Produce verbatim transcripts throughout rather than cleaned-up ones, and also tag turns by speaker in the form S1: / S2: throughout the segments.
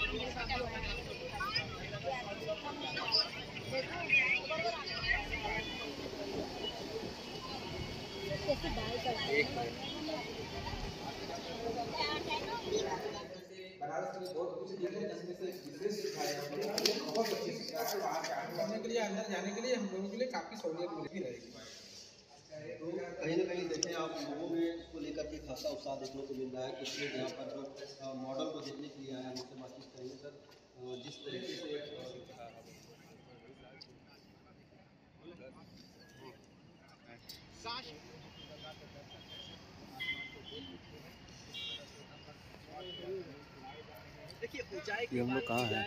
S1: बनारस में बहुत कुछ चीजें हैं जिसमें से विशेष सिखाया है बहुत अच्छी सिखाया है। वहाँ के आने के लिए अंदर जाने के लिए हम लोगों के लिए काफ़ी सहूलियत मिल भी रहेगी।
S2: तो कहीं ना कहीं देखें आप लोगों में इसको लेकर के खासा उत्साह देखने को मिल रहा है। कुछ लोग यहाँ पर जो मॉडल को देखने के लिए आए हैं उनसे बातचीत करेंगे। सर, जिस तरीके से
S3: ये हम लोग कहाँ हैं?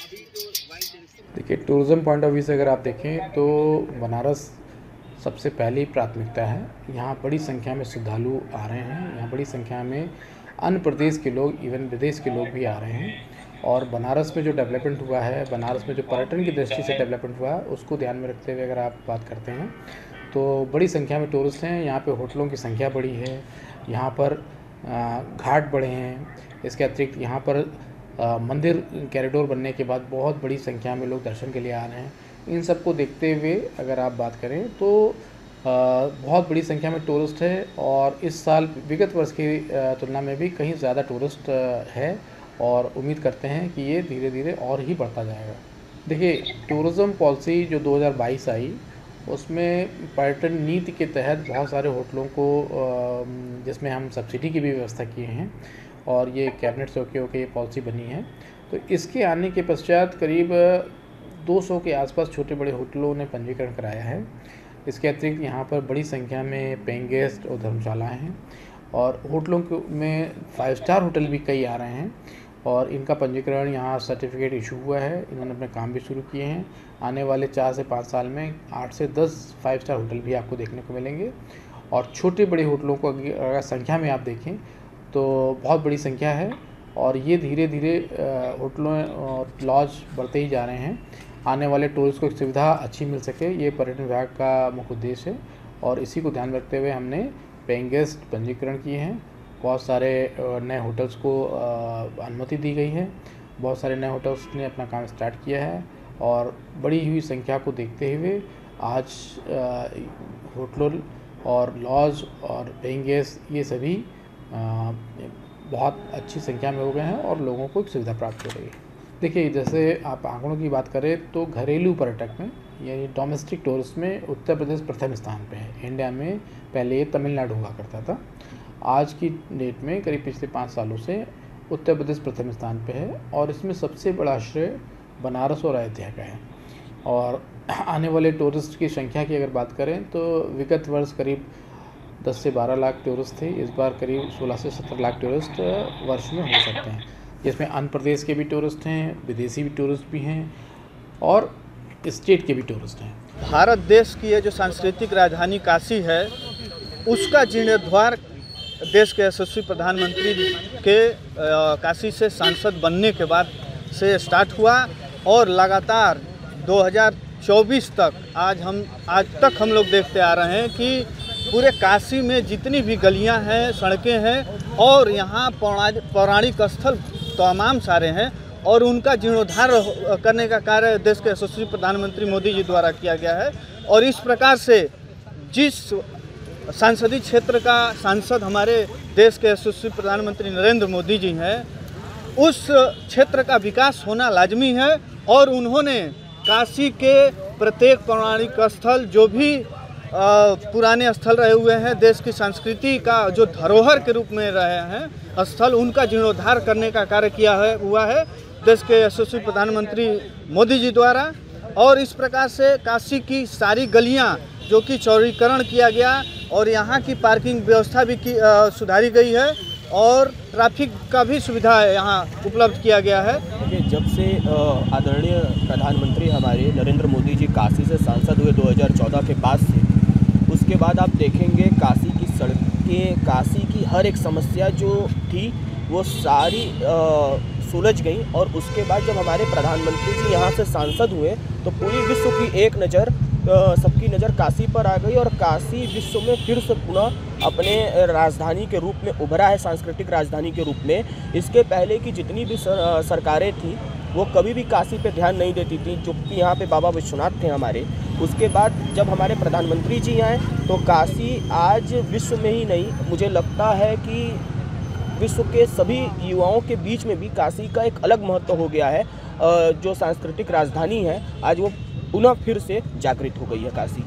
S4: देखिए, टूरिज़्म पॉइंट ऑफ व्यू से अगर आप देखें तो बनारस सबसे पहली प्राथमिकता है। यहाँ बड़ी संख्या में श्रद्धालु आ रहे हैं, यहाँ बड़ी संख्या में अन्य प्रदेश के लोग, इवन विदेश के लोग भी आ रहे हैं। और बनारस में जो डेवलपमेंट हुआ है, बनारस में जो पर्यटन की दृष्टि से डेवलपमेंट हुआ है, उसको ध्यान में रखते हुए अगर आप बात करते हैं तो बड़ी संख्या में टूरिस्ट हैं। यहाँ पे होटलों की संख्या बढ़ी है, यहाँ पर घाट बढ़े हैं। इसके अतिरिक्त यहाँ पर आ, मंदिर कॉरिडोर बनने के बाद बहुत बड़ी संख्या में लोग दर्शन के लिए आ रहे हैं। इन सब को देखते हुए अगर आप बात करें तो आ, बहुत बड़ी संख्या में टूरिस्ट है और इस साल विगत वर्ष की तुलना में भी कहीं ज़्यादा टूरिस्ट है और उम्मीद करते हैं कि ये धीरे धीरे और ही बढ़ता जाएगा। देखिए, टूरिज़्म पॉलिसी जो दो हज़ार बाईस आई उसमें पर्यटन नीति के तहत बहुत सारे होटलों को जिसमें हम सब्सिडी की भी व्यवस्था किए हैं और ये कैबिनेट से होके होके ये पॉलिसी बनी है। तो इसके आने के पश्चात करीब दो सौ के आसपास छोटे बड़े होटलों ने पंजीकरण कराया है। इसके अतिरिक्त यहाँ पर बड़ी संख्या में पेइंग गेस्ट और धर्मशालाएँ हैं और होटलों में फाइव स्टार होटल भी कई आ रहे हैं और इनका पंजीकरण यहाँ सर्टिफिकेट इशू हुआ है। इन्होंने अपने काम भी शुरू किए हैं। आने वाले चार से पाँच साल में आठ से दस फाइव स्टार होटल भी आपको देखने को मिलेंगे और छोटे बड़े होटलों को अगर संख्या में आप देखें तो बहुत बड़ी संख्या है और ये धीरे धीरे होटलों और लॉज बढ़ते ही जा रहे हैं। आने वाले टूरिस्ट को सुविधा अच्छी मिल सके, ये पर्यटन विभाग का मुख्य उद्देश्य है और इसी को ध्यान में रखते हुए हमने पेइंग गेस्ट पंजीकरण किए हैं। बहुत सारे नए होटल्स को अनुमति दी गई है, बहुत सारे नए होटल्स ने अपना काम स्टार्ट किया है और बढ़ी हुई संख्या को देखते हुए आज होटलों और लॉज और पेइंग गेस्ट ये सभी बहुत अच्छी संख्या में हो गए हैं और लोगों को एक सुविधा प्राप्त हो रही है। देखिए, जैसे आप आंकड़ों की बात करें तो घरेलू पर्यटक में यानी डोमेस्टिक टूरिस्ट में उत्तर प्रदेश प्रथम स्थान पे है। इंडिया में पहले ये तमिलनाडु हुआ करता था, आज की डेट में करीब पिछले पाँच सालों से उत्तर प्रदेश प्रथम स्थान पे है और इसमें सबसे बड़ा आश्रय बनारस और अयोध्या का है। और आने वाले टूरिस्ट की संख्या की अगर बात करें तो विगत वर्ष करीब दस से बारह लाख टूरिस्ट थे, इस बार करीब सोलह से सत्रह लाख टूरिस्ट वर्ष में हो सकते हैं, जिसमें अन्य प्रदेश के भी टूरिस्ट हैं, विदेशी भी टूरिस्ट भी हैं और स्टेट के भी टूरिस्ट हैं।
S5: भारत देश की ये जो सांस्कृतिक राजधानी काशी है उसका जीर्णोद्धार देश के यशस्वी प्रधानमंत्री के काशी से सांसद बनने के बाद से स्टार्ट हुआ और लगातार दो हज़ार चौबीस तक आज हम आज तक हम लोग देखते आ रहे हैं कि पूरे काशी में जितनी भी गलियां हैं, सड़कें हैं और यहाँ पौराणिक स्थल तमाम सारे हैं और उनका जीर्णोद्धार करने का कार्य देश के यशस्वी प्रधानमंत्री मोदी जी द्वारा किया गया है। और इस प्रकार से जिस सांसदीय क्षेत्र का सांसद हमारे देश के यशस्वी प्रधानमंत्री नरेंद्र मोदी जी हैं, उस क्षेत्र का विकास होना लाजमी है और उन्होंने काशी के प्रत्येक पौराणिक स्थल जो भी पुराने स्थल रहे हुए हैं, देश की संस्कृति का जो धरोहर के रूप में रहे हैं स्थल, उनका जीर्णोद्धार करने का कार्य किया है हुआ है देश के यशस्वी प्रधानमंत्री मोदी जी द्वारा। और इस प्रकार से काशी की सारी गलियां जो कि चौड़ीकरण किया गया और यहाँ की पार्किंग व्यवस्था भी की आ, सुधारी गई है और ट्रैफिक का भी सुविधा यहाँ उपलब्ध किया गया है।
S3: देखिए, जब से आदरणीय प्रधानमंत्री हमारे नरेंद्र मोदी जी काशी से सांसद हुए दो हज़ार चौदह के बाद से, उसके बाद आप देखेंगे काशी की सड़कें, काशी की हर एक समस्या जो थी वो सारी सुलझ गई। और उसके बाद जब हमारे प्रधानमंत्री जी यहाँ से सांसद हुए तो पूरी विश्व की एक नज़र सबकी नज़र काशी पर आ गई और काशी विश्व में फिर से पुनः अपने राजधानी के रूप में उभरा है, सांस्कृतिक राजधानी के रूप में। इसके पहले की जितनी भी सर, सरकारें थी वो कभी भी काशी पे ध्यान नहीं देती थी, जो कि यहाँ पे बाबा विश्वनाथ थे हमारे। उसके बाद जब हमारे प्रधानमंत्री जी आए तो काशी आज विश्व में ही नहीं, मुझे लगता है कि विश्व के सभी युवाओं के बीच में भी काशी का एक अलग महत्व हो गया है। जो सांस्कृतिक राजधानी है आज वो पुनः फिर से जागृत हो गई है काशी।